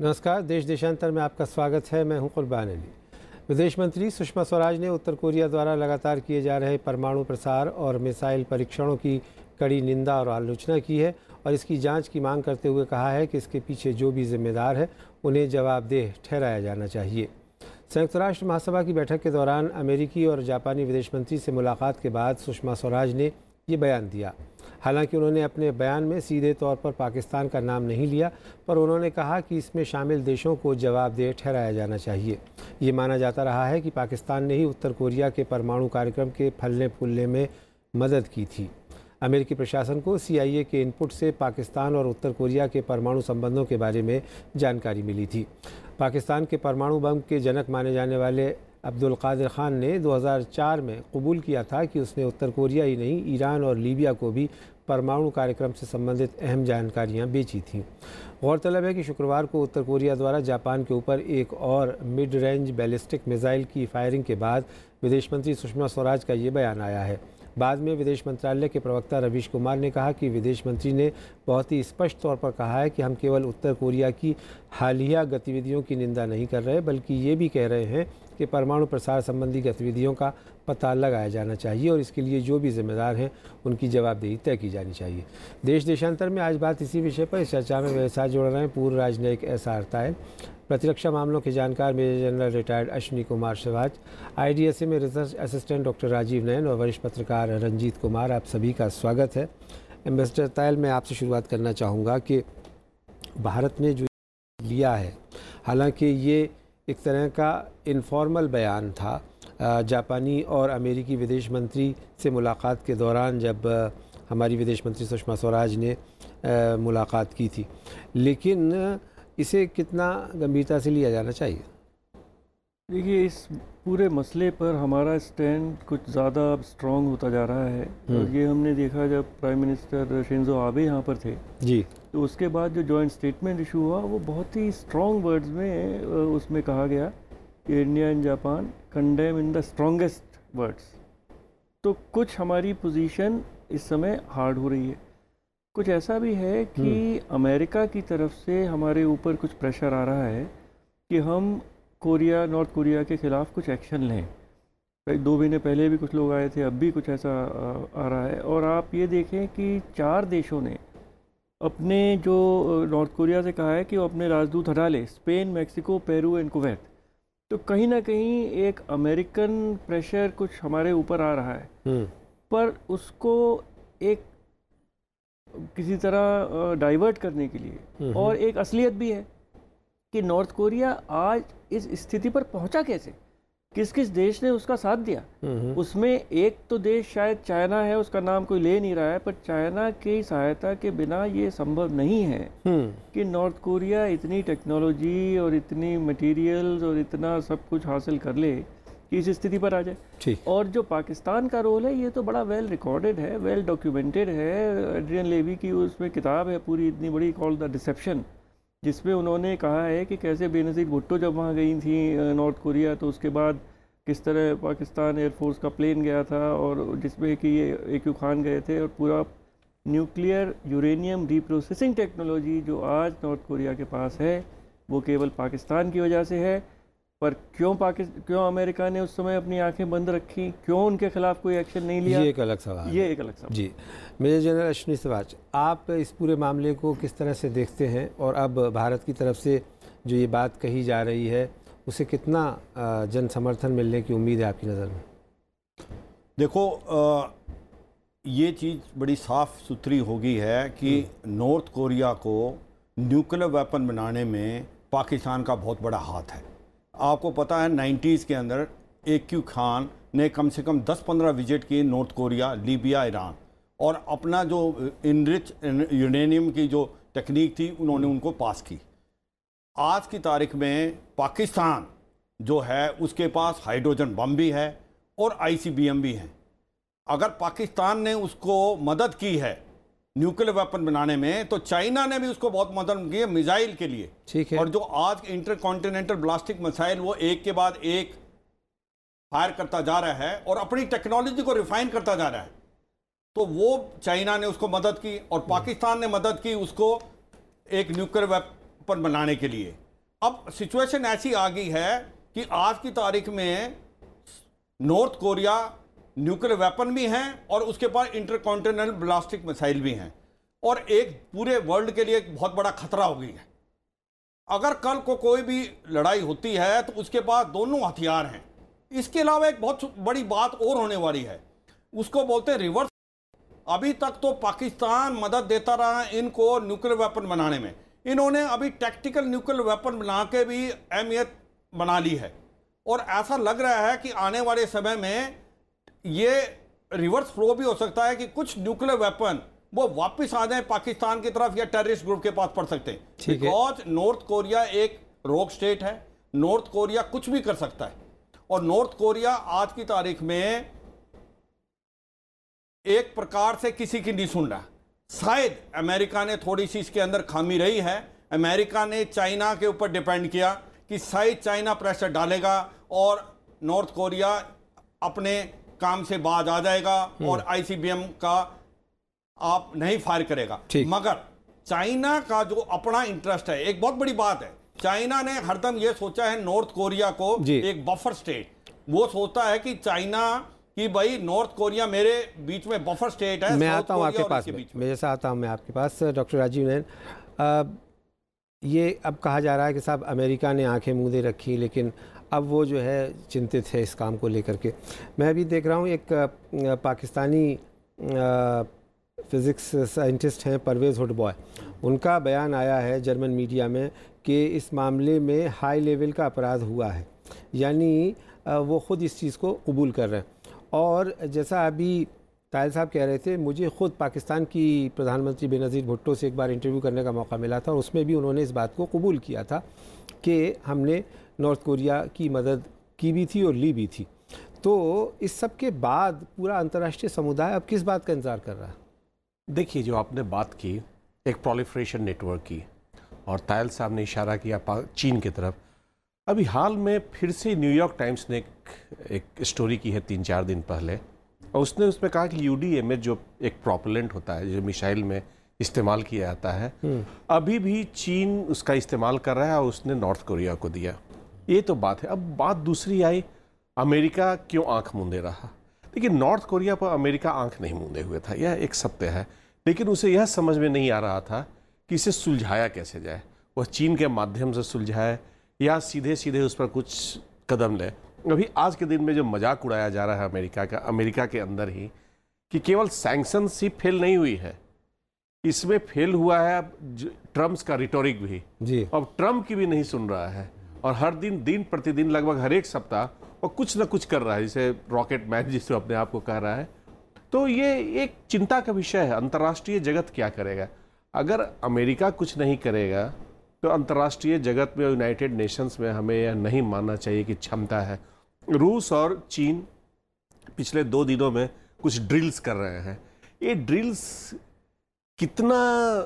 नमस्कार, देश देशांतर में आपका स्वागत है। मैं हूं कुर्बान अली। विदेश मंत्री सुषमा स्वराज ने उत्तर कोरिया द्वारा लगातार किए जा रहे परमाणु प्रसार और मिसाइल परीक्षणों की कड़ी निंदा और आलोचना की है और इसकी जांच की मांग करते हुए कहा है कि इसके पीछे जो भी जिम्मेदार है उन्हें जवाबदेह ठहराया जाना चाहिए। संयुक्त राष्ट्र महासभा की बैठक के दौरान अमेरिकी और जापानी विदेश मंत्री से मुलाकात के बाद सुषमा स्वराज ने ये बयान दिया। हालांकि उन्होंने अपने बयान में सीधे तौर पर पाकिस्तान का नाम नहीं लिया, पर उन्होंने कहा कि इसमें शामिल देशों को जवाबदेह ठहराया जाना चाहिए। ये माना जाता रहा है कि पाकिस्तान ने ही उत्तर कोरिया के परमाणु कार्यक्रम के फलने फूलने में मदद की थी। अमेरिकी प्रशासन को CIA के इनपुट से पाकिस्तान और उत्तर कोरिया के परमाणु संबंधों के बारे में जानकारी मिली थी। पाकिस्तान के परमाणु बम के जनक माने जाने वाले अब्दुल कादिर खान ने 2004 में कबूल किया था कि उसने उत्तर कोरिया ही नहीं, ईरान और लीबिया को भी परमाणु कार्यक्रम से संबंधित अहम जानकारियां बेची थीं। गौरतलब है कि शुक्रवार को उत्तर कोरिया द्वारा जापान के ऊपर एक और मिड रेंज बैलिस्टिक मिसाइल की फायरिंग के बाद विदेश मंत्री सुषमा स्वराज का ये बयान आया है। बाद में विदेश मंत्रालय के प्रवक्ता रवीश कुमार ने कहा कि विदेश मंत्री ने बहुत ही स्पष्ट तौर पर कहा है कि हम केवल उत्तर कोरिया की हालिया गतिविधियों की निंदा नहीं कर रहे, बल्कि ये भी कह रहे हैं कि परमाणु प्रसार संबंधी गतिविधियों का पता लगाया जाना चाहिए और इसके लिए जो भी जिम्मेदार हैं उनकी जवाबदेही तय की जानी चाहिए। देश देशांतर में आज बात इसी विषय पर इस चर्चा में मेरे साथ जुड़ रहे हैं पूर्व राजनयिक SR तायल, प्रतिरक्षा मामलों के जानकार major general retired Ashwini Kumar Sivach, IDSA में research assistant doctor Rajiv Nayan और वरिष्ठ पत्रकार रंजीत कुमार। आप सभी का स्वागत है। एम्बेसडर तायल, मैं आपसे शुरुआत करना चाहूँगा कि भारत ने जो लिया है, हालांकि ये एक तरह का इनफॉर्मल बयान था, जापानी और अमेरिकी विदेश मंत्री से मुलाकात के दौरान जब हमारी विदेश मंत्री सुषमा स्वराज ने मुलाकात की थी, लेकिन इसे कितना गंभीरता से लिया जाना चाहिए? देखिए, इस पूरे मसले पर हमारा स्टैंड कुछ ज़्यादा स्ट्रॉन्ग होता जा रहा है और ये हमने देखा जब प्राइम मिनिस्टर शिंजो आबे यहाँ पर थे जी, तो उसके बाद जो जॉइंट स्टेटमेंट इशू हुआ वो बहुत ही स्ट्रॉन्ग वर्ड्स में उसमें कहा गया कि India and Japan condemn in the strongest words. तो कुछ हमारी पोजीशन इस समय हार्ड हो रही है। कुछ ऐसा भी है कि अमेरिका की तरफ से हमारे ऊपर कुछ प्रेशर आ रहा है कि हम नॉर्थ कोरिया के ख़िलाफ़ कुछ एक्शन लें। 2 महीने पहले भी कुछ लोग आए थे, अब भी कुछ ऐसा आ रहा है। और आप ये देखें कि 4 देशों ने अपने जो नॉर्थ कोरिया से कहा है कि वो अपने राजदूत हटा ले, Spain, Mexico, Peru and Kuwait. तो कहीं ना कहीं एक अमेरिकन प्रेशर कुछ हमारे ऊपर आ रहा है, पर उसको एक किसी तरह डाइवर्ट करने के लिए और एक असलियत भी है कि नॉर्थ कोरिया आज इस स्थिति पर पहुंचा कैसे, किस किस देश ने उसका साथ दिया। उसमें एक तो देश शायद चाइना है, उसका नाम कोई ले नहीं रहा है, पर चाइना की सहायता के बिना ये संभव नहीं है कि नॉर्थ कोरिया इतनी टेक्नोलॉजी और इतनी मटेरियल्स और इतना सब कुछ हासिल कर ले कि इस स्थिति पर आ जाए। और जो पाकिस्तान का रोल है ये तो बड़ा वेल रिकॉर्डेड है, वेल डॉक्यूमेंटेड है। एड्रियन लेवी की उसमें किताब है पूरी इतनी बड़ी, कॉल्ड द डिसेप्शन, जिसमें उन्होंने कहा है कि कैसे बेनज़ीर भुट्टो जब वहाँ गई थी नॉर्थ कोरिया, तो उसके बाद किस तरह पाकिस्तान एयरफोर्स का प्लेन गया था और जिसमें कि ये AQ खान गए थे, और पूरा न्यूक्लियर यूरेनियम रीप्रोसेसिंग टेक्नोलॉजी जो आज नॉर्थ कोरिया के पास है वो केवल पाकिस्तान की वजह से है। पर क्यों अमेरिका ने उस समय अपनी आंखें बंद रखी, क्यों उनके खिलाफ कोई एक्शन नहीं लिया, ये एक अलग सवाल जी। मेजर जनरल अश्विनी सिवाच, आप इस पूरे मामले को किस तरह से देखते हैं और अब भारत की तरफ से जो ये बात कही जा रही है उसे कितना जन समर्थन मिलने की उम्मीद है आपकी नज़र में? देखो, ये चीज़ बड़ी साफ सुथरी हो गई है कि नॉर्थ कोरिया को न्यूक्लियर वेपन बनाने में पाकिस्तान का बहुत बड़ा हाथ है। आपको पता है 90s के अंदर AQ खान ने कम से कम 10-15 विजिट किए नॉर्थ कोरिया, लीबिया, ईरान, और अपना जो इनरिच यूरेनियम की जो टेक्निक थी उन्होंने उनको पास की। आज की तारीख में पाकिस्तान जो है उसके पास हाइड्रोजन बम भी है और ICBM भी हैं। अगर पाकिस्तान ने उसको मदद की है न्यूक्लियर वेपन बनाने में, तो चाइना ने भी उसको बहुत मदद की है मिसाइल के लिए। ठीक है। और जो आज इंटरकॉन्टिनेंटल ब्लास्टिक मिसाइल वो एक के बाद एक फायर करता जा रहा है और अपनी टेक्नोलॉजी को रिफाइन करता जा रहा है, तो वो चाइना ने उसको मदद की और पाकिस्तान ने मदद की उसको एक न्यूक्लियर वेपन बनाने के लिए। अब सिचुएशन ऐसी आ गई है कि आज की तारीख में नॉर्थ कोरिया न्यूक्लियर वेपन भी हैं और उसके पास इंटरकॉन्टिनेंटल बैलिस्टिक मिसाइल भी हैं और एक पूरे वर्ल्ड के लिए एक बहुत बड़ा खतरा हो गई है। अगर कल को कोई भी लड़ाई होती है तो उसके पास दोनों हथियार हैं। इसके अलावा एक बहुत बड़ी बात और होने वाली है, उसको बोलते हैं रिवर्स। अभी तक तो पाकिस्तान मदद देता रहा इनको न्यूक्लियर वेपन बनाने में, इन्होंने अभी टैक्टिकल न्यूक्लियर वेपन बना के भी अहमियत बना ली है और ऐसा लग रहा है कि आने वाले समय में ये रिवर्स फ्लो भी हो सकता है कि कुछ न्यूक्लियर वेपन वो वापस आ जाए पाकिस्तान की तरफ या टेररिस्ट ग्रुप के पास पड़ सकते हैं। बिकॉज नॉर्थ कोरिया एक रोग स्टेट है, नॉर्थ कोरिया कुछ भी कर सकता है और नॉर्थ कोरिया आज की तारीख में एक प्रकार से किसी की नहीं सुन रहा। शायद अमेरिका ने थोड़ी सी इसके अंदर खामी रही है, अमेरिका ने चाइना के ऊपर डिपेंड किया कि शायद चाइना प्रेशर डालेगा और नॉर्थ कोरिया अपने काम से बाज आ जाएगा और आईसीबीएम का आप नहीं फायर करेगा। मगर चाइना का जो अपना इंटरेस्ट है, एक बहुत बड़ी बात है, चाइना ने हरदम यह सोचा है नॉर्थ कोरिया को एक बफर स्टेट, वो सोचता है कि चाइना कि भाई नॉर्थ कोरिया मेरे बीच में बफर स्टेट है। मैं आता हूं आपके पास, मैं जैसा आता हूं मैं आपके पास डॉक्टर राजीव नयन, ये अब कहा जा रहा है कि साहब अमेरिका ने आंखें मूंदे रखी, लेकिन अब वो जो है चिंतित है इस काम को लेकर के। मैं अभी देख रहा हूँ एक पाकिस्तानी फिज़िक्स साइंटिस्ट हैं परवेज़ हुडबॉय, उनका बयान आया है जर्मन मीडिया में कि इस मामले में हाई लेवल का अपराध हुआ है, यानी वो ख़ुद इस चीज़ को कबूल कर रहे हैं। और जैसा अभी तायल साहब कह रहे थे, मुझे ख़ुद पाकिस्तान की प्रधानमंत्री बेनज़ीर भुट्टो से एक बार इंटरव्यू करने का मौका मिला था और उसमें भी उन्होंने इस बात को कबूल किया था कि हमने नॉर्थ कोरिया की मदद की भी थी और ली भी थी। तो इस सब के बाद पूरा अंतर्राष्ट्रीय समुदाय अब किस बात का इंतज़ार कर रहा है? देखिए, जो आपने बात की एक प्रोलिफरेशन नेटवर्क की और तायल साहब ने इशारा किया चीन की तरफ, अभी हाल में फिर से न्यूयॉर्क टाइम्स ने एक स्टोरी की है 3-4 दिन पहले और उसने उसमें कहा कि यूडीएमएच जो एक प्रोपेलेंट होता है जो मिसाइल में इस्तेमाल किया जाता है, अभी भी चीन उसका इस्तेमाल कर रहा है और उसने नॉर्थ कोरिया को दिया। ये तो बात है। अब बात दूसरी आई, अमेरिका क्यों आंख मूंदे रहा? देखिए, नॉर्थ कोरिया पर अमेरिका आंख नहीं मूंदे हुए था, यह एक सत्य है, लेकिन उसे यह समझ में नहीं आ रहा था कि इसे सुलझाया कैसे जाए। वह चीन के माध्यम से सुलझाए या सीधे सीधे उस पर कुछ कदम ले। अभी आज के दिन में जो मजाक उड़ाया जा रहा है अमेरिका का, अमेरिका के अंदर ही, कि केवल सैंक्शंस ही फेल नहीं हुई है, इसमें फेल हुआ है ट्रम्प का रिटोरिक भी जी। अब ट्रम्प की भी नहीं सुन रहा है और हर दिन प्रतिदिन लगभग हर एक सप्ताह वो कुछ ना कुछ कर रहा है, जैसे रॉकेट मैन जिसे अपने आप को कह रहा है। तो ये एक चिंता का विषय है, अंतर्राष्ट्रीय जगत क्या करेगा? अगर अमेरिका कुछ नहीं करेगा तो अंतर्राष्ट्रीय जगत में, यूनाइटेड नेशंस में हमें यह नहीं मानना चाहिए कि क्षमता है। रूस और चीन पिछले 2 दिनों में कुछ ड्रिल्स कर रहे हैं। ये ड्रिल्स कितना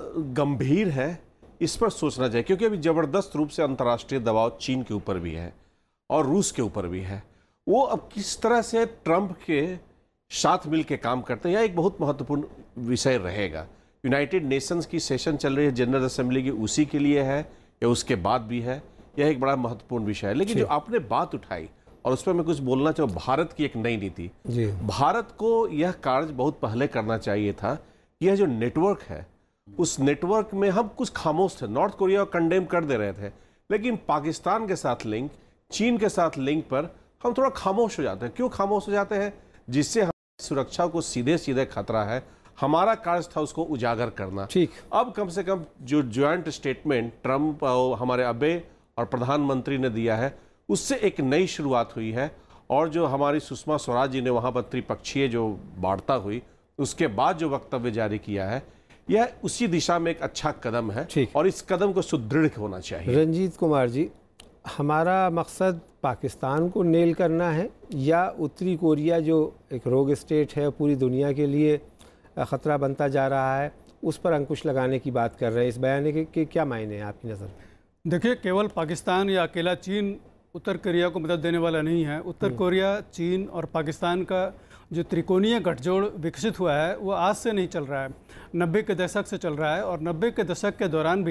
गंभीर है इस पर सोचना चाहिए, क्योंकि अभी ज़बरदस्त रूप से अंतर्राष्ट्रीय दबाव चीन के ऊपर भी है और रूस के ऊपर भी है। वो अब किस तरह से ट्रंप के साथ मिल के काम करते हैं, यह एक बहुत महत्वपूर्ण विषय रहेगा। यूनाइटेड नेशंस की सेशन चल रही है जनरल असेंबली की, उसी के लिए है या उसके बाद भी है, यह एक बड़ा महत्वपूर्ण विषय है। लेकिन जो आपने बात उठाई और उस पर मैं कुछ बोलना चाहूँ, भारत की एक नई नीति, भारत को यह कार्य बहुत पहले करना चाहिए था। यह जो नेटवर्क है, उस नेटवर्क में हम कुछ खामोश थे। नॉर्थ कोरिया को कंडेम कर दे रहे थे, लेकिन पाकिस्तान के साथ लिंक, चीन के साथ लिंक पर हम थोड़ा खामोश हो जाते हैं। क्यों खामोश हो जाते हैं? जिससे हमारी सुरक्षा को सीधे सीधे खतरा है। हमारा कार्य था उसको उजागर करना। ठीक, अब कम से कम जो ज्वाइंट स्टेटमेंट ट्रंप और हमारे अबे और प्रधानमंत्री ने दिया है, उससे एक नई शुरुआत हुई है। और जो हमारी सुषमा स्वराज जी ने वहाँ पर त्रिपक्षीय जो वार्ता हुई, उसके बाद जो वक्तव्य जारी किया है, यह उसी दिशा में एक अच्छा कदम है और इस कदम को सुदृढ़ होना चाहिए। रंजीत कुमार जी, हमारा मकसद पाकिस्तान को नेल करना है या उत्तरी कोरिया जो एक रोग स्टेट है, पूरी दुनिया के लिए ख़तरा बनता जा रहा है, उस पर अंकुश लगाने की बात कर रहे हैं? इस बयान के क्या मायने हैं आपकी नज़र में? देखिए, केवल पाकिस्तान या अकेला चीन उत्तर कोरिया को मदद देने वाला नहीं है। उत्तर कोरिया, चीन और पाकिस्तान का जो त्रिकोणीय गठजोड़ विकसित हुआ है, वो आज से नहीं चल रहा है, 90 के दशक से चल रहा है। और 90 के दशक के दौरान भी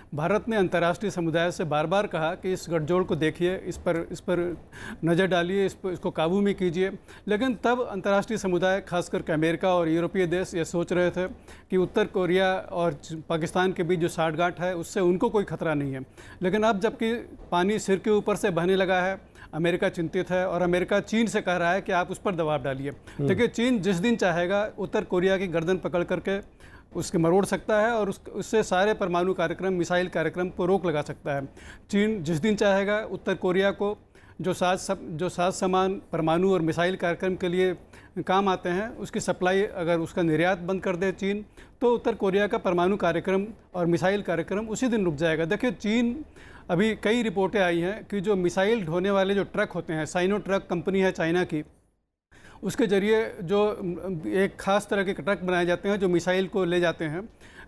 भारत ने अंतर्राष्ट्रीय समुदाय से बार बार कहा कि इस गठजोड़ को देखिए, इस पर नज़र डालिए, इसको काबू में कीजिए, लेकिन तब अंतर्राष्ट्रीय समुदाय खास करके अमेरिका और यूरोपीय देश ये सोच रहे थे कि उत्तर कोरिया और पाकिस्तान के बीच जो साठगांठ है उससे उनको कोई खतरा नहीं है। लेकिन अब जबकि पानी सिर के ऊपर से बहने लगा है, अमेरिका चिंतित है और अमेरिका चीन से कह रहा है कि आप उस पर दबाव डालिए। देखिए, चीन जिस दिन चाहेगा उत्तर कोरिया की गर्दन पकड़ करके उसके मरोड़ सकता है और उससे सारे परमाणु कार्यक्रम, मिसाइल कार्यक्रम को रोक लगा सकता है। चीन जिस दिन चाहेगा उत्तर कोरिया को जो साज सामान परमाणु और मिसाइल कार्यक्रम के लिए काम आते हैं उसकी सप्लाई, अगर उसका निर्यात बंद कर दे चीन, तो उत्तर कोरिया का परमाणु कार्यक्रम और मिसाइल कार्यक्रम उसी दिन रुक जाएगा। देखिए, चीन अभी कई रिपोर्टें आई हैं कि जो मिसाइल ढोने वाले जो ट्रक होते हैं, साइनो ट्रक कंपनी है चाइना की, उसके ज़रिए जो एक ख़ास तरह के ट्रक बनाए जाते हैं जो मिसाइल को ले जाते हैं।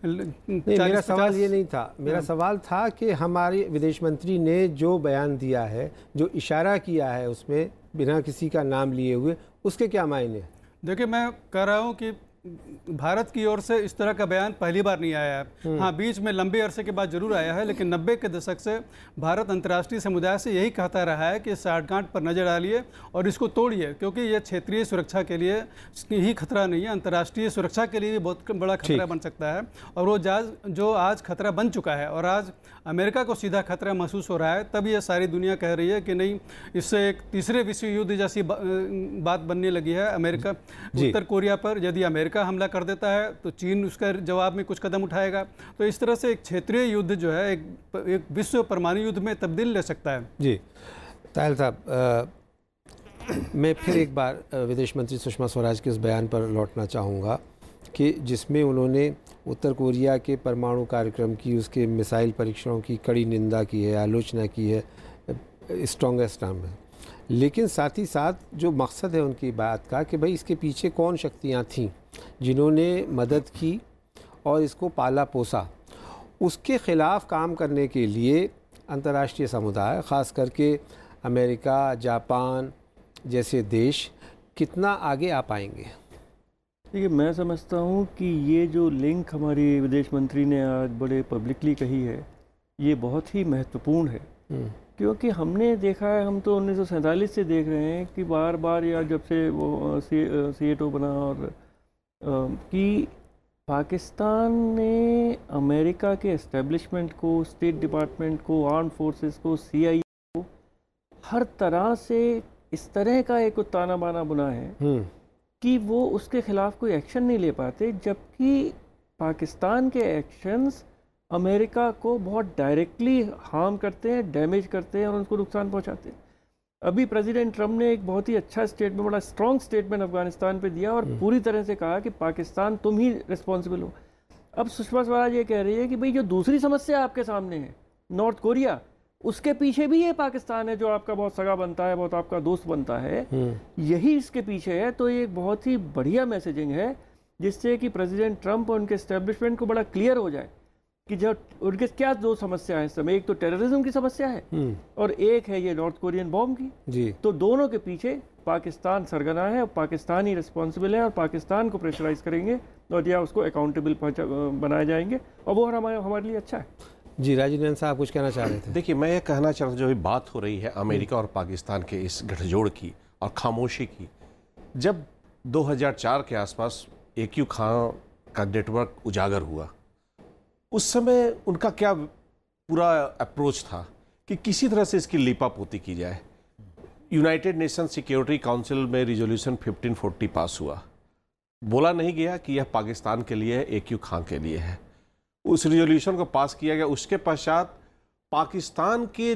मेरा सवाल ये नहीं था, मेरा सवाल था कि हमारे विदेश मंत्री ने जो बयान दिया है, जो इशारा किया है उसमें बिना किसी का नाम लिए हुए, उसके क्या मायने हैं? देखिए, मैं कह रहा हूँ कि भारत की ओर से इस तरह का बयान पहली बार नहीं आया है। हाँ, बीच में लंबे अरसे के बाद जरूर आया है, लेकिन 90 के दशक से भारत अंतर्राष्ट्रीय समुदाय से यही कहता रहा है कि साठगांठ पर नज़र डालिए और इसको तोड़िए, क्योंकि ये क्षेत्रीय सुरक्षा के लिए ही खतरा नहीं है, अंतर्राष्ट्रीय सुरक्षा के लिए भी बहुत बड़ा खतरा बन सकता है। और वो जो आज खतरा बन चुका है और आज अमेरिका को सीधा खतरा महसूस हो रहा है, तब ये सारी दुनिया कह रही है कि नहीं, इससे एक तीसरे विश्व युद्ध जैसी बात बनने लगी है। अमेरिका उत्तर कोरिया पर यदि अमेरिका हमला कर देता है तो चीन उसका जवाब में कुछ कदम उठाएगा, तो इस तरह से एक क्षेत्रीय युद्ध जो है एक विश्व परमाणु युद्ध में तब्दील ले सकता है। जी तायल साहब, मैं फिर एक बार विदेश मंत्री सुषमा स्वराज के उस बयान पर लौटना चाहूँगा कि जिसमें उन्होंने उत्तर कोरिया के परमाणु कार्यक्रम की, उसके मिसाइल परीक्षणों की कड़ी निंदा की है, आलोचना की है स्ट्रॉन्गेस्ट टर्म में, लेकिन साथ ही साथ जो मकसद है उनकी बात का कि भाई इसके पीछे कौन शक्तियाँ थीं जिन्होंने मदद की और इसको पाला पोसा, उसके ख़िलाफ़ काम करने के लिए अंतर्राष्ट्रीय समुदाय, ख़ास करके अमेरिका, जापान जैसे देश कितना आगे आ पाएंगे? देखिए, मैं समझता हूँ कि ये जो लिंक हमारी विदेश मंत्री ने आज बड़े पब्लिकली कही है, ये बहुत ही महत्वपूर्ण है। क्योंकि हमने देखा है, हम तो 1947 से देख रहे हैं कि बार बार, या जब से वो सीएटो बना, और कि पाकिस्तान ने अमेरिका के एस्टेब्लिशमेंट को, स्टेट डिपार्टमेंट को, आर्म फोर्सेस को, CIA को हर तरह से इस तरह का एक ताना बाना बुना है कि वो उसके ख़िलाफ़ कोई एक्शन नहीं ले पाते, जबकि पाकिस्तान के एक्शंस अमेरिका को बहुत डायरेक्टली हार्म करते हैं, डैमेज करते हैं और उनको नुकसान पहुंचाते हैं। अभी प्रेसिडेंट ट्रम्प ने एक बहुत ही अच्छा स्टेटमेंट, बड़ा स्ट्रॉन्ग स्टेटमेंट अफगानिस्तान पे दिया और पूरी तरह से कहा कि पाकिस्तान तुम ही रिस्पॉन्सिबल हो। अब सुषमा स्वराज ये कह रही है कि भाई जो दूसरी समस्या आपके सामने है, नॉर्थ कोरिया, उसके पीछे भी ये पाकिस्तान है जो आपका बहुत सगा बनता है, बहुत आपका दोस्त बनता है, यही इसके पीछे है। तो ये एक बहुत ही बढ़िया मैसेजिंग है जिससे कि प्रेसिडेंट ट्रम्प और उनके एस्टेब्लिशमेंट को बड़ा क्लियर हो जाए कि जब उनके क्या दो समस्या है इस समय, एक तो टेररिज्म की समस्या है और एक है ये नॉर्थ कोरियन बॉम्ब की। जी। तो दोनों के पीछे पाकिस्तान सरगना है और पाकिस्तान ही रिस्पॉन्सिबल है और पाकिस्तान को प्रेशराइज करेंगे और या उसको अकाउंटेबल बनाए जाएंगे और वो हमारे लिए अच्छा है। जी, राजीव साहब कुछ कहना चाह रहे थे? देखिए, मैं ये कहना चाह रहा हूँ, जो भी बात हो रही है अमेरिका और पाकिस्तान के इस गठजोड़ की और खामोशी की, जब 2004 के आसपास AQ खान का नेटवर्क उजागर हुआ, उस समय उनका क्या पूरा अप्रोच था कि किसी तरह से इसकी लिपापोती की जाए। यूनाइटेड नेशन सिक्योरिटी काउंसिल में रिजोल्यूशन 1540 पास हुआ, बोला नहीं गया कि यह पाकिस्तान के लिए है, AQ खान के लिए है। उस रिजोल्यूशन को पास किया गया। उसके पश्चात पाकिस्तान के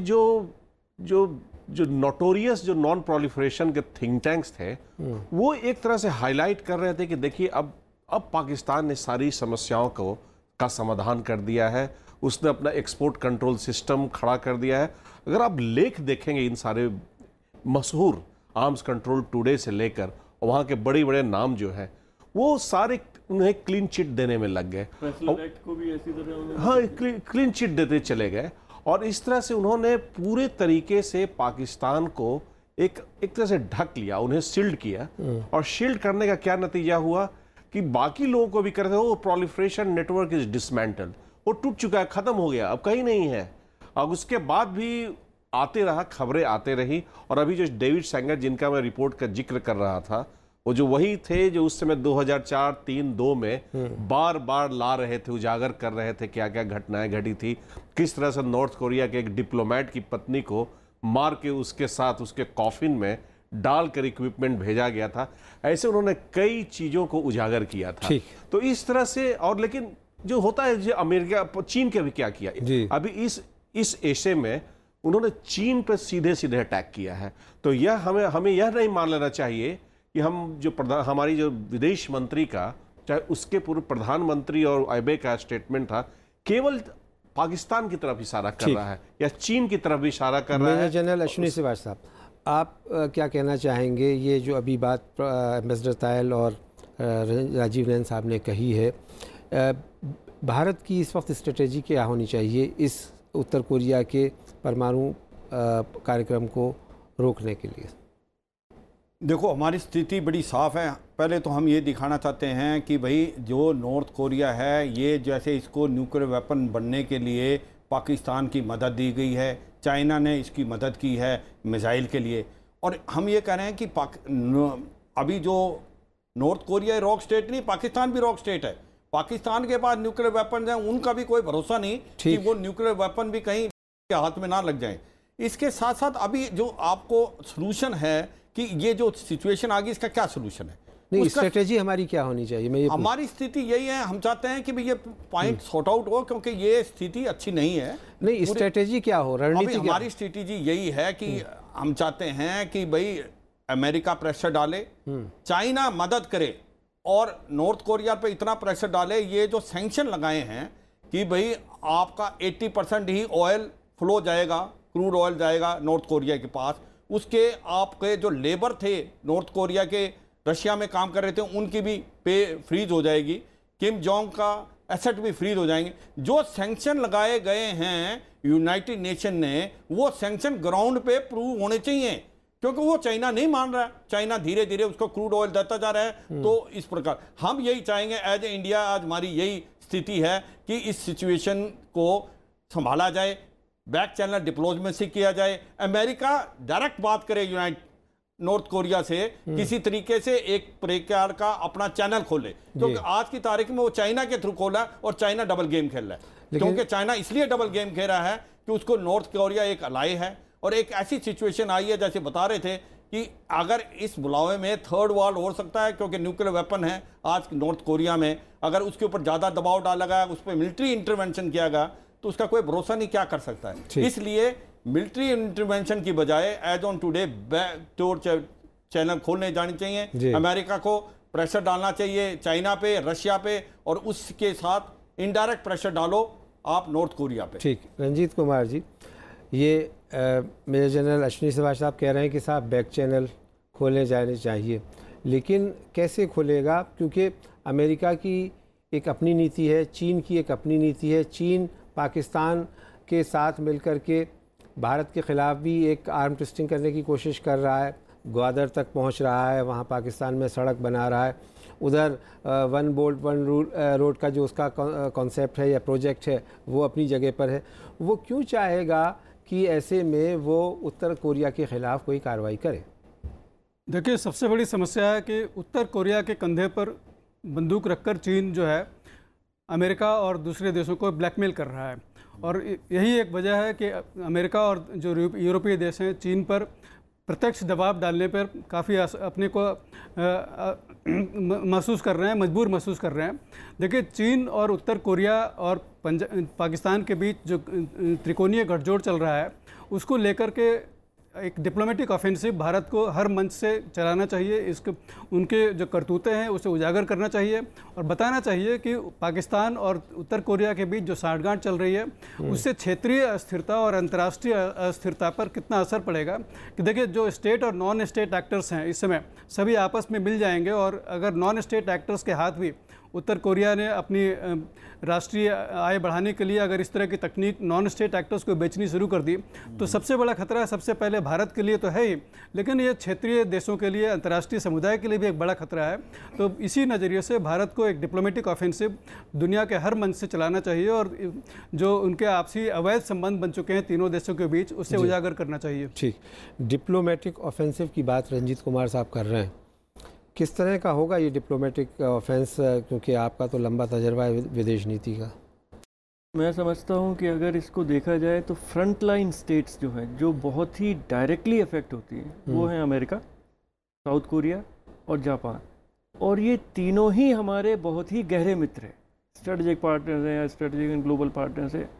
जो नोटोरियस, जो नॉन प्रोलिफरेशन के थिंक टैंक्स थे, वो एक तरह से हाईलाइट कर रहे थे कि देखिए अब पाकिस्तान ने सारी समस्याओं का समाधान कर दिया है, उसने अपना एक्सपोर्ट कंट्रोल सिस्टम खड़ा कर दिया है। अगर आप लेख देखेंगे इन सारे मशहूर आर्म्स कंट्रोल टुडे से लेकर वहाँ के बड़े बड़े नाम जो हैं, वो सारे उन्हें क्लीन चिट देने में लग गए। को भी ऐसी तरह हाँ, क्लीन चिट देते चले गए और इस तरह से उन्होंने पूरे तरीके से पाकिस्तान को एक तरह से ढक लिया, उन्हें शील्ड किया। और शील्ड करने का क्या नतीजा हुआ कि बाकी लोगों को भी करते हो, प्रोलिफरेशन नेटवर्क इज डिसमेंटल, वो टूट चुका है, ख़त्म हो गया, अब कहीं नहीं है। अब उसके बाद भी आते रहा, खबरें आते रही। और अभी जो डेविड सेंगर जिनका मैं रिपोर्ट का जिक्र कर रहा था, वो जो वही थे जो उस समय 2004, 3, 2 में बार बार ला रहे थे, उजागर कर रहे थे क्या क्या घटनाएं घटी थी, किस तरह से नॉर्थ कोरिया के एक डिप्लोमेट की पत्नी को मार के उसके साथ उसके कॉफिन में डालकर इक्विपमेंट भेजा गया था। ऐसे उन्होंने कई चीज़ों को उजागर किया था। तो इस तरह से, और लेकिन जो होता है, जो अमेरिका, चीन के भी क्या किया अभी इस ऐसे में उन्होंने चीन पर सीधे सीधे अटैक किया है। तो यह हमें यह नहीं मान लेना चाहिए कि हम जो हमारी जो विदेश मंत्री का, चाहे उसके पूर्व प्रधानमंत्री और आईबे का स्टेटमेंट था, केवल पाकिस्तान की तरफ इशारा कर रहा है या चीन की तरफ भी इशारा कर रहा है। मेजर जनरल अश्विनी सिवाच साहब, आप क्या कहना चाहेंगे? ये जो अभी बात एम्बेसडर तायल और राजीव नयन साहब ने कही है, भारत की इस वक्त स्ट्रेटेजी क्या होनी चाहिए इस उत्तर कोरिया के परमाणु कार्यक्रम को रोकने के लिए? देखो, हमारी स्थिति बड़ी साफ़ है। पहले तो हम ये दिखाना चाहते हैं कि भाई जो नॉर्थ कोरिया है, ये जैसे इसको न्यूक्लियर वेपन बनने के लिए पाकिस्तान की मदद दी गई है, चाइना ने इसकी मदद की है मिसाइल के लिए, और हम ये कह रहे हैं कि अभी जो नॉर्थ कोरिया रॉक स्टेट नहीं, पाकिस्तान भी रॉक स्टेट है। पाकिस्तान के पास न्यूक्लियर वेपन हैं, उनका भी कोई भरोसा नहीं कि वो न्यूक्लियर वेपन भी कहीं के हाथ में ना लग जाए। इसके साथ साथ अभी जो आपको सलूशन है कि ये जो सिचुएशन आ गई, इसका क्या सलूशन है? नहीं, स्ट्रेटेजी हमारी क्या होनी चाहिए? मैं ये हमारी स्थिति यही है, हम चाहते हैं कि भाई ये पॉइंट सॉर्ट आउट हो, क्योंकि ये स्थिति अच्छी नहीं है। नहीं, स्ट्रेटेजी क्या हो, रणनीति? हमारी स्ट्रेटेजी यही है कि हम चाहते हैं कि भाई अमेरिका प्रेशर डाले, चाइना मदद करे, और नॉर्थ कोरिया पे इतना प्रेशर डाले, ये जो सैंक्शन लगाए हैं कि भाई आपका 80% ही ऑयल फ्लो जाएगा, क्रूड ऑयल जाएगा नॉर्थ कोरिया के पास, उसके आपके जो लेबर थे नॉर्थ कोरिया के रशिया में काम कर रहे थे, उनकी भी पे फ्रीज हो जाएगी, किम जोंग का एसेट भी फ्रीज हो जाएंगे। जो सैंक्शन लगाए गए हैं यूनाइटेड नेशन ने, वो सैंक्शन ग्राउंड पे प्रूव होने चाहिए, क्योंकि वो चाइना नहीं मान रहा है। चाइना धीरे धीरे उसको क्रूड ऑयल देता जा रहा है। तो इस प्रकार हम यही चाहेंगे एज ए इंडिया, आज हमारी यही स्थिति है कि इस सिचुएशन को संभाला जाए, बैक चैनल डिप्लोमेसी किया जाए, अमेरिका डायरेक्ट बात करे नॉर्थ कोरिया से, किसी तरीके से एक प्रकार का अपना चैनल खोले, क्योंकि आज की तारीख में वो चाइना के थ्रू खोला है और चाइना डबल गेम खेल रहा है। क्योंकि चाइना इसलिए डबल गेम खेल रहा है कि उसको नॉर्थ कोरिया एक अलाई है, और एक ऐसी सिचुएशन आई है, जैसे बता रहे थे कि अगर इस बुलावे में थर्ड वॉर हो सकता है, क्योंकि न्यूक्लियर वेपन है आज नॉर्थ कोरिया में, अगर उसके ऊपर ज़्यादा दबाव डाला गया, उस पर मिलिट्री इंटरवेंशन किया गया, तो उसका कोई भरोसा नहीं क्या कर सकता है। इसलिए मिलिट्री इंटरवेंशन की बजाय as on today backdoor channel खोलने जानी चाहिए, अमेरिका को प्रेशर डालना चाहिए चाइना पे, रशिया पे, और उसके साथ इनडायरेक्ट प्रेशर डालो आप नॉर्थ कोरिया पे। ठीक, रंजीत कुमार जी, ये मेजर जनरल अश्विनी सिवाच साहब कह रहे हैं कि साहब बैक चैनल खोलने जाने चाहिए, लेकिन कैसे खोलेगा? क्योंकि अमेरिका की एक अपनी नीति है, चीन की एक अपनी नीति है। चीन पाकिस्तान के साथ मिलकर के भारत के ख़िलाफ़ भी एक आर्म ट्विस्टिंग करने की कोशिश कर रहा है, ग्वादर तक पहुंच रहा है, वहां पाकिस्तान में सड़क बना रहा है। उधर one belt one rule road का जो उसका कॉन्सेप्ट है या प्रोजेक्ट है, वो अपनी जगह पर है। वो क्यों चाहेगा कि ऐसे में वो उत्तर कोरिया के ख़िलाफ़ कोई कार्रवाई करे? देखिए, सबसे बड़ी समस्या है कि उत्तर कोरिया के कंधे पर बंदूक रखकर चीन जो है अमेरिका और दूसरे देशों को ब्लैकमेल कर रहा है, और यही एक वजह है कि अमेरिका और जो यूरोपीय देश हैं चीन पर प्रत्यक्ष दबाव डालने पर काफ़ी अपने को महसूस कर रहे हैं, मजबूर महसूस कर रहे हैं। देखिए, चीन और उत्तर कोरिया और पाकिस्तान के बीच जो त्रिकोणीय गठजोड़ चल रहा है, उसको लेकर के एक डिप्लोमेटिक ऑफेंसिव भारत को हर मंच से चलाना चाहिए। इसके उनके जो करतूतें हैं उसे उजागर करना चाहिए और बताना चाहिए कि पाकिस्तान और उत्तर कोरिया के बीच जो साठगांठ चल रही है, उससे क्षेत्रीय अस्थिरता और अंतर्राष्ट्रीय अस्थिरता पर कितना असर पड़ेगा। कि देखिए, जो स्टेट और नॉन स्टेट एक्टर्स हैं इस समय सभी आपस में मिल जाएंगे, और अगर नॉन स्टेट एक्टर्स के हाथ भी उत्तर कोरिया ने अपनी राष्ट्रीय आय बढ़ाने के लिए अगर इस तरह की तकनीक नॉन स्टेट एक्टर्स को बेचनी शुरू कर दी तो सबसे बड़ा खतरा सबसे पहले भारत के लिए तो है ही, लेकिन ये क्षेत्रीय देशों के लिए, अंतर्राष्ट्रीय समुदाय के लिए भी एक बड़ा खतरा है। तो इसी नज़रिए से भारत को एक डिप्लोमेटिक ऑफेंसिव दुनिया के हर मंच से चलाना चाहिए और जो उनके आपसी अवैध संबंध बन चुके हैं तीनों देशों के बीच, उससे उजागर करना चाहिए। ठीक, डिप्लोमेटिक ऑफेंसिव की बात रंजीत कुमार साहब कर रहे हैं, किस तरह का होगा ये डिप्लोमेटिक ऑफेंस, क्योंकि आपका तो लंबा तजर्बा है विदेश नीति का। मैं समझता हूँ कि अगर इसको देखा जाए तो फ्रंट लाइन स्टेट्स जो हैं, जो बहुत ही डायरेक्टली अफेक्ट होती हैं, वो हैं अमेरिका, साउथ कोरिया और जापान। और ये तीनों ही हमारे बहुत ही गहरे मित्र हैं, स्ट्रेटेजिक पार्टनर्स हैं या स्ट्रेटेजिक एंड ग्लोबल पार्टनर्स हैं।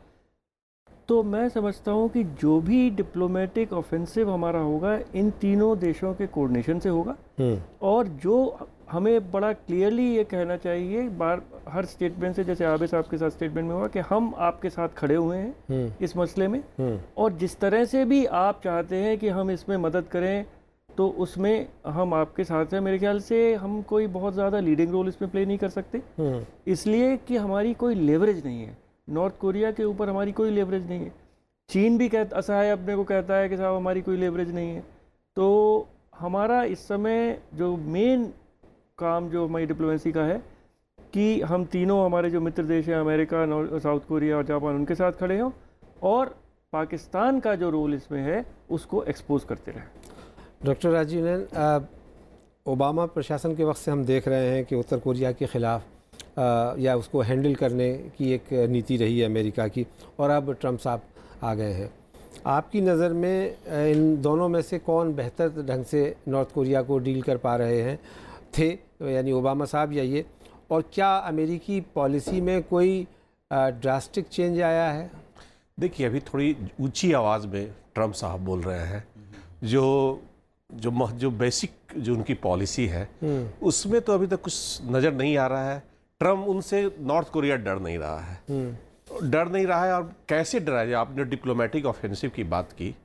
तो मैं समझता हूँ कि जो भी डिप्लोमेटिक ऑफेंसिव हमारा होगा इन तीनों देशों के कोऑर्डिनेशन से होगा। और जो हमें बड़ा क्लियरली ये कहना चाहिए हर स्टेटमेंट से, जैसे आबे साहब के साथ स्टेटमेंट में हुआ कि हम आपके साथ खड़े हुए हैं इस मसले में, और जिस तरह से भी आप चाहते हैं कि हम इसमें मदद करें तो उसमें हम आपके साथ हैं। मेरे ख्याल से हम कोई बहुत ज़्यादा लीडिंग रोल इसमें प्ले नहीं कर सकते, इसलिए कि हमारी कोई लेवरेज नहीं है, नॉर्थ कोरिया के ऊपर हमारी कोई लेवरेज नहीं है। चीन भी असहाय अपने को कहता है कि साहब हमारी कोई लेवरेज नहीं है। तो हमारा इस समय जो मेन काम जो हमारी डिप्लोमेसी का है कि हम तीनों हमारे जो मित्र देश हैं, अमेरिका, साउथ कोरिया और जापान, उनके साथ खड़े हों और पाकिस्तान का जो रोल इसमें है उसको एक्सपोज करते रहें। डॉक्टर राजीव नयन, ओबामा प्रशासन के वक्त से हम देख रहे हैं कि उत्तर कोरिया के ख़िलाफ़ या उसको हैंडल करने की एक नीति रही है अमेरिका की, और अब ट्रंप साहब आ गए हैं। आपकी नज़र में इन दोनों में से कौन बेहतर ढंग से नॉर्थ कोरिया को डील कर पा रहे हैं थे, यानी ओबामा साहब या ये, और क्या अमेरिकी पॉलिसी में कोई ड्रास्टिक चेंज आया है? देखिए, अभी थोड़ी ऊंची आवाज़ में ट्रंप साहब बोल रहे हैं। जो बेसिक जो उनकी पॉलिसी है उसमें तो अभी तक कुछ नज़र नहीं आ रहा है। ट्रंप उनसे नॉर्थ कोरिया डर नहीं रहा है, और कैसे डरा है? आपने डिप्लोमेटिक ऑफेंसिव की बात की,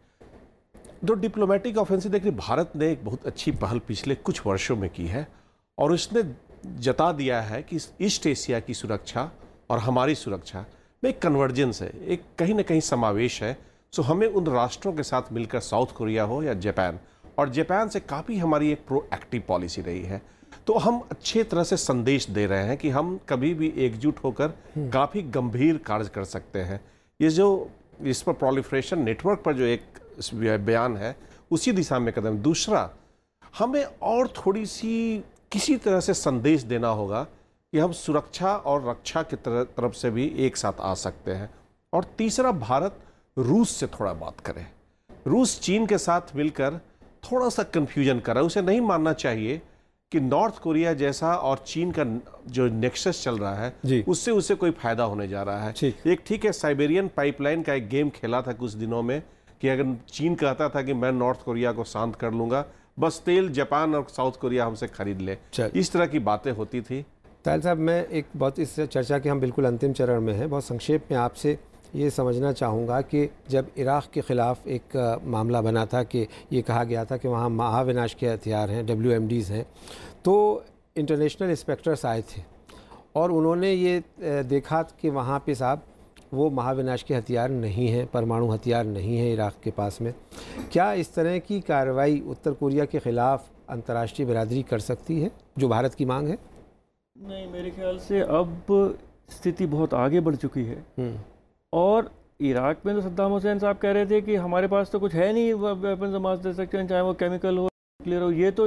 तो डिप्लोमेटिक ऑफेंसिव देखिए भारत ने एक बहुत अच्छी पहल पिछले कुछ वर्षों में की है, और उसने जता दिया है कि ईस्ट एशिया की सुरक्षा और हमारी सुरक्षा में एक कन्वर्जेंस है, एक कहीं ना कहीं समावेश है। सो हमें उन राष्ट्रों के साथ मिलकर, साउथ कोरिया हो या जापान, और जापान से काफ़ी हमारी एक प्रोएक्टिव पॉलिसी रही है। तो हम अच्छे तरह से संदेश दे रहे हैं कि हम कभी भी एकजुट होकर काफ़ी गंभीर कार्य कर सकते हैं। ये जो इस पर प्रोलिफरेशन नेटवर्क पर जो एक बयान है उसी दिशा में कदम। दूसरा, हमें और थोड़ी सी किसी तरह से संदेश देना होगा कि हम सुरक्षा और रक्षा की तरफ से भी एक साथ आ सकते हैं। और तीसरा, भारत रूस से थोड़ा बात करे। रूस चीन के साथ मिलकर थोड़ा सा कन्फ्यूजन कर रहा है। उसे नहीं मानना चाहिए कि नॉर्थ कोरिया जैसा और चीन का जो नेक्सस चल रहा है उससे उसे कोई फायदा होने जा रहा है। एक ठीक है, साइबेरियन पाइपलाइन का एक गेम खेला था कुछ दिनों में कि अगर चीन कहता था कि मैं नॉर्थ कोरिया को शांत कर लूंगा, बस तेल जापान और साउथ कोरिया हमसे खरीद ले, इस तरह की बातें होती थी। तायल साहब, मैं एक बहुत इस चर्चा के हम बिल्कुल अंतिम चरण में हैं, बहुत संक्षेप में आपसे ये समझना चाहूँगा कि जब इराक़ के ख़िलाफ़ एक मामला बना था कि ये कहा गया था कि वहाँ महाविनाश के हथियार हैं, WMDs हैं, तो इंटरनेशनल इंस्पेक्टर्स आए थे और उन्होंने ये देखा कि वहाँ पे साहब वो महाविनाश के हथियार नहीं हैं, परमाणु हथियार नहीं है इराक़ के पास में। क्या इस तरह की कार्रवाई उत्तर कोरिया के ख़िलाफ़ अंतर्राष्ट्रीय बिरादरी कर सकती है, जो भारत की मांग है? नहीं, मेरे ख्याल से अब स्थिति बहुत आगे बढ़ चुकी है। और इराक़ में तो सद्दाम हुसैन साहब कह रहे थे कि हमारे पास तो कुछ है नहीं वेपन्स ऑफ मास डिस्ट्रक्शन, चाहे वो केमिकल हो, न्यूक्लियर हो। ये तो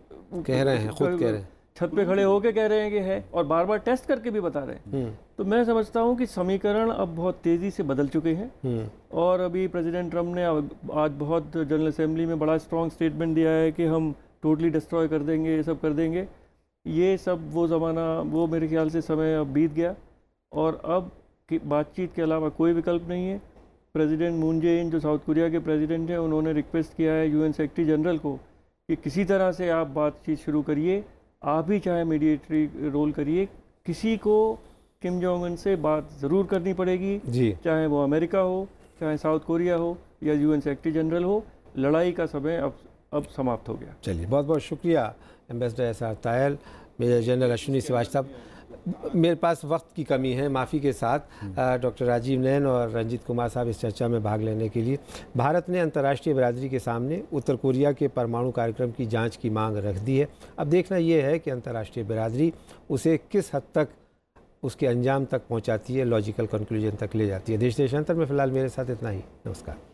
कह रहे हैं, खुद कह रहे हैं, छत पे खड़े होके कह रहे हैं कि है, और बार बार टेस्ट करके भी बता रहे हैं। तो मैं समझता हूँ कि समीकरण अब बहुत तेज़ी से बदल चुके हैं। और अभी प्रेसिडेंट ट्रंप ने आज बहुत जनरल असेंबली में बड़ा स्ट्रॉन्ग स्टेटमेंट दिया है कि हम टोटली डिस्ट्रॉय कर देंगे, ये सब कर देंगे। ये सब वो ज़माना, वो मेरे ख्याल से समय अब बीत गया, और अब की बातचीत के अलावा कोई विकल्प नहीं है। प्रेसिडेंट मून जे-इन जो साउथ कोरिया के प्रेसिडेंट हैं, उन्होंने रिक्वेस्ट किया है UN सेक्रेटरी जनरल को कि किसी तरह से आप बातचीत शुरू करिए, आप ही चाहे मीडिएटरी रोल करिए, किसी को किम जोंग-उन से बात ज़रूर करनी पड़ेगी जी, चाहे वो अमेरिका हो, चाहे साउथ कोरिया हो या UN सेक्रेटरी जनरल हो। लड़ाई का समय अब समाप्त हो गया। चलिए, बहुत बहुत शुक्रिया ambassador SR Tayal, major general Ashwini Siwach साहब। मेरे पास वक्त की कमी है, माफ़ी के साथ। डॉक्टर राजीव नयन और रंजीत कुमार साहब इस चर्चा में भाग लेने के लिए। भारत ने अंतर्राष्ट्रीय बिरादरी के सामने उत्तर कोरिया के परमाणु कार्यक्रम की जांच की मांग रख दी है। अब देखना यह है कि अंतर्राष्ट्रीय बिरादरी उसे किस हद तक उसके अंजाम तक पहुंचाती है, लॉजिकल कंक्लूजन तक ले जाती है। देश देशांतर में फ़िलहाल मेरे साथ इतना ही। नमस्कार।